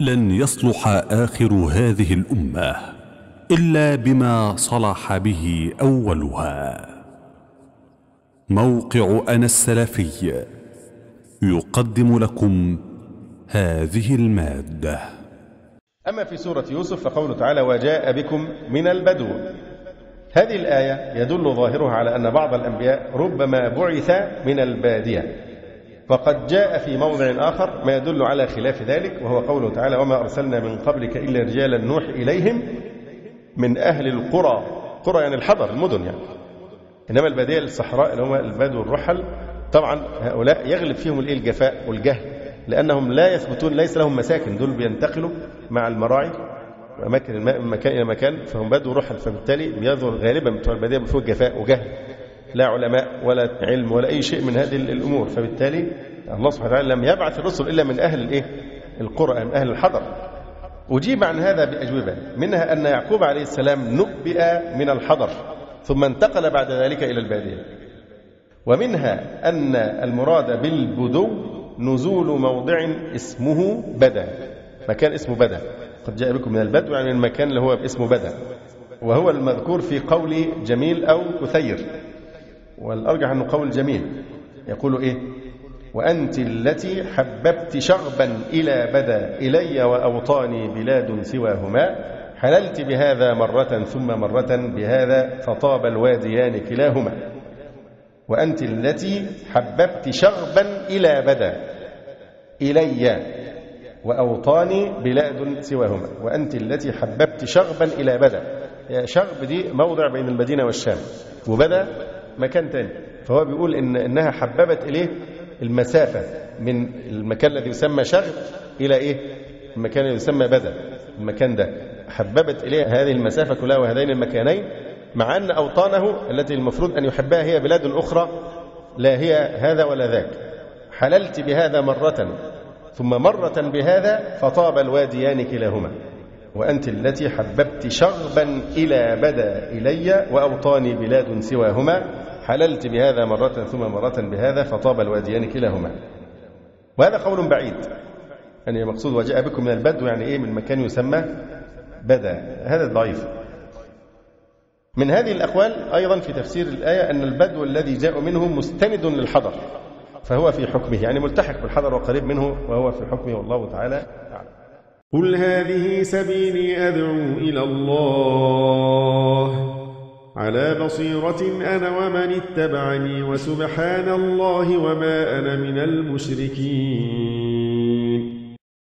لن يصلح آخر هذه الأمة إلا بما صلح به أولها. موقع أنا السلفي يقدم لكم هذه المادة. أما في سورة يوسف فقوله تعالى: وجاء بكم من البدو. هذه الآية يدل ظاهرها على أن بعض الأنبياء ربما بعث من البادية، وقد جاء في موضع آخر ما يدل على خلاف ذلك، وهو قوله تعالى: وما أرسلنا من قبلك إلا رجالا نوحي إليهم من أهل القرى. قرى يعني الحضر، المدن يعني. إنما البادية الصحراء اللي هم البدو الرحل، طبعا هؤلاء يغلب فيهم الجفاء والجهل، لأنهم لا يثبتون، ليس لهم مساكن، دول بينتقلوا مع المراعي وأماكن الماء من مكان إلى مكان، فهم بدو رحل، فبالتالي بيظهر غالبا بتوع البادية بفوق جفاء وجهل، لا علماء ولا علم ولا أي شيء من هذه الأمور. فبالتالي الله سبحانه وتعالى لم يبعث الرسل إلا من أهل القرى، من أهل الحضر. أجيب عن هذا بأجوبة، منها أن يعقوب عليه السلام نبئ من الحضر ثم انتقل بعد ذلك إلى البادية، ومنها أن المراد بالبدو نزول موضع اسمه بدا، مكان اسمه بدا. قد جاء بكم من البدو يعني المكان اللي هو اسمه بدا، وهو المذكور في قول جميل أو كثير، والأرجح أنه قول جميل. يقول إيه؟ وأنت التي حببت شغبا إلى بدا إلي وأوطاني بلاد سواهما، حللت بهذا مرة ثم مرة بهذا فطاب الواديان كلاهما. وأنت التي حببت شغبا إلى بدا إلي وأوطاني بلاد سواهما. وأنت التي حببت شغبا إلى بدا، شغب دي موضع بين المدينة والشام، وبدا مكان تاني. فهو بيقول إنها حببت إليه المسافة من المكان الذي يسمى شغب إلى إيه؟ المكان الذي يسمى بدا. المكان ده حببت إليه هذه المسافة كلها وهذين المكانين، مع أن أوطانه التي المفروض أن يحبها هي بلاد أخرى لا هي هذا ولا ذاك. حللت بهذا مرة ثم مرة بهذا فطاب الواديان كلاهما. وأنت التي حببت شغبا إلى بدا إلي وأوطاني بلاد سواهما، حللت بهذا مرة ثم مرة بهذا فطاب الواديان كلاهما. وهذا قول بعيد، يعني مقصود وجاء بكم من البدو يعني إيه؟ من مكان يسمى بدا. هذا ضعيف. من هذه الأقوال أيضا في تفسير الآية أن البدو الذي جاء منه مستند للحضر، فهو في حكمه، يعني ملتحق بالحضر وقريب منه، وهو في حكمه، والله تعالى أعلم. قل هذه سبيلي أدعو إلى الله على بصيرة أنا ومن اتبعني، وسبحان الله وما أنا من المشركين.